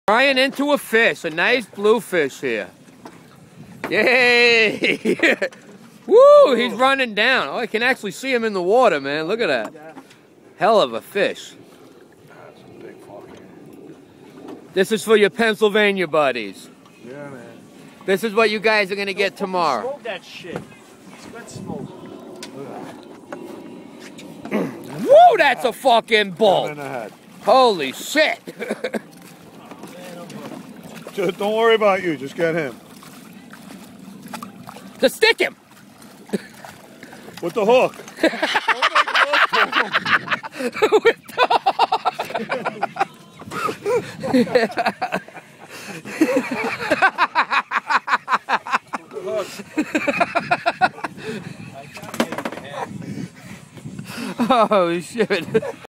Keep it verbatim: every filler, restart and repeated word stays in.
Trying into a fish, a nice bluefish here. Yay! Woo! He's running down. Oh, I can actually see him in the water, man. Look at that. Hell of a fish. That's a big fucking. This is for your Pennsylvania buddies. Yeah, man. This is what you guys are gonna get tomorrow. Smoke that shit. It's good smoke. Woo! That's a fucking bull. In the head. Holy shit! Just don't worry about you. Just get him. To stick him. With the hook. With the hook. Oh shit.